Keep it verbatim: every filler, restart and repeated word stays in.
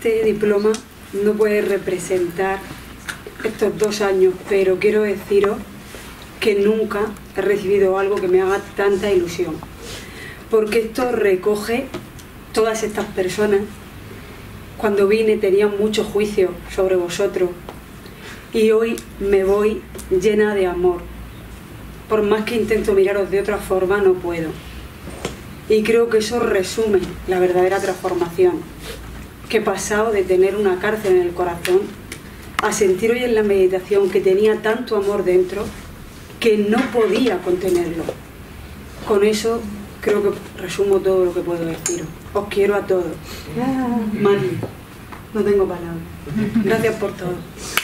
este diploma no puede representar estos dos años, pero quiero deciros que nunca he recibido algo que me haga tanta ilusión, porque esto recoge todas estas personas. Cuando vine tenían mucho juicio sobre vosotros y hoy me voy llena de amor. Por más que intento miraros de otra forma, no puedo. Y creo que eso resume la verdadera transformación, que he pasado de tener una cárcel en el corazón a sentir hoy en la meditación que tenía tanto amor dentro que no podía contenerlo. Con eso creo que resumo todo lo que puedo deciros. Os quiero a todos. Mari, no tengo palabras. Gracias por todo.